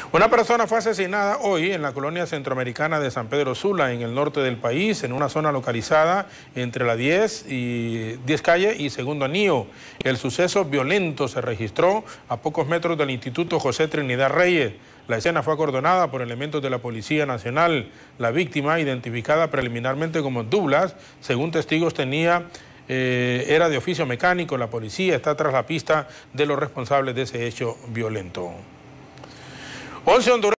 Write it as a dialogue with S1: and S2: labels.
S1: Una persona fue asesinada hoy en la colonia centroamericana de San Pedro Sula, en el norte del país, en una zona localizada entre la 10 calle y Segundo Anillo. El suceso violento se registró a pocos metros del Instituto José Trinidad Reyes. La escena fue acordonada por elementos de la Policía Nacional. La víctima, identificada preliminarmente como Douglas, según testigos era de oficio mecánico. La policía está tras la pista de los responsables de ese hecho violento. 11 hondureños